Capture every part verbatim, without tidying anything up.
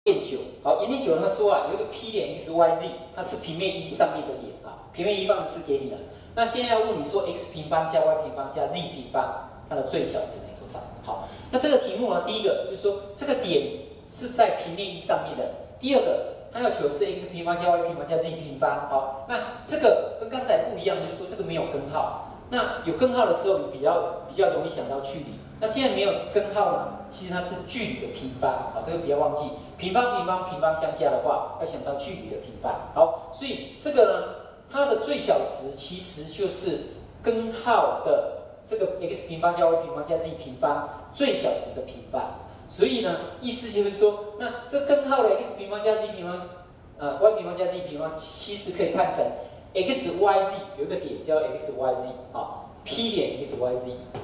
点九，好，零点九他说啊，有一个 P 点 x y z， 它是平面一上面的点啊，平面一方程式给你的。那现在要问你说 x 平方加 y 平方加 z 平方，它的最小值等于多少？好，那这个题目呢，第一个就是说这个点是在平面一上面的，第二个它要求的是 x 平方加 y 平方加 z 平方。好，那这个跟刚才不一样，就是说这个没有根号。那有根号的时候，你比较比较容易想到距离。那现在没有根号呢，其实它是距离的平方啊，这个不要忘记，平方平方平方相加的话，要想到距离的平方。好，所以这个呢，它的最小值其实就是根号的这个 x 平方加 y 平方加 z 平方最小值的平方。所以呢，意思就是说，那这根号的 x 平方加 z 平方，呃 y 平方加 z 平方，其实可以看成 x y z 有一个点叫 x y z 啊 ，P 点 x y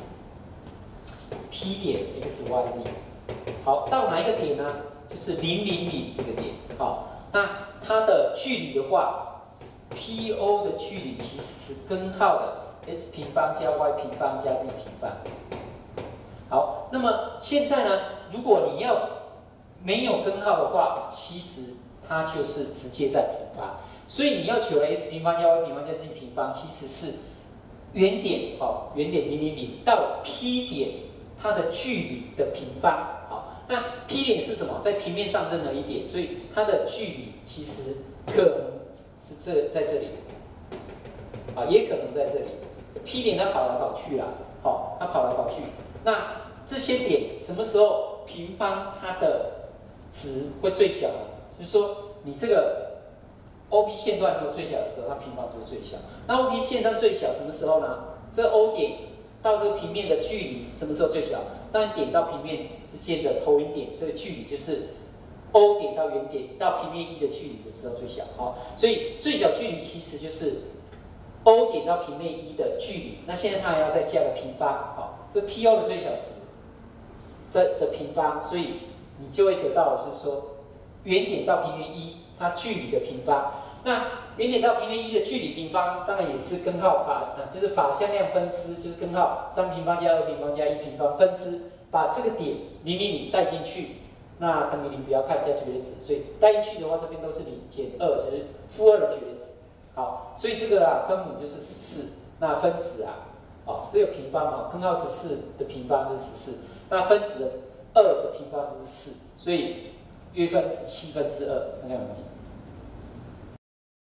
z。P 点 x y z， 好，到哪一个点呢？就是零零零这个点。好，那它的距离的话 ，P O 的距离其实是根号的 x 平方加 y 平方加 z 平方。好，那么现在呢，如果你要没有根号的话，其实它就是直接在平方。所以你要求的 x 平方加 y 平方加 z 平方，其实是原点，好，原点零零零到 P 点。它的距离的平方，好，那 P 点是什么？在平面上任何一点，所以它的距离其实可能是这在这里，啊，也可能在这里。P 点它跑来跑去啊，好，它跑来跑去。那这些点什么时候平方它的值会最小呢？就是说你这个 O P 线段如果最小的时候，它平方就是最小。那 O P 线段最小什么时候呢？这 O 点到这个平面的距离什么时候最小？当然点到平面之间的投影点，这个距离就是 O 点到原点到平面一的距离的时候最小。好，所以最小距离其实就是 O 点到平面一的距离。那现在它还要再加个平方，好，这 P O 的最小值这的平方，所以你就会得到就是说原点到平面一它距离的平方。那原点到平面一的距离平方，当然也是根号法，呃，就是法向量分支，就是根号三平方加二平方加一平方分支，把这个点零零零带进去，那等于零，不要看加绝对值，所以带进去的话，这边都是零减二，就是负二的绝对值。好，所以这个啊分母就是十四，那分子啊，哦，这个平方啊，根号十四的平方就是十四，那分子的二的平方就是四，所以约分是七分之二，看看有没有问题？